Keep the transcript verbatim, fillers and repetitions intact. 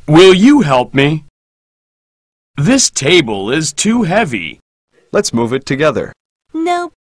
Will you help me? This table is too heavy. Let's move it together. Nope,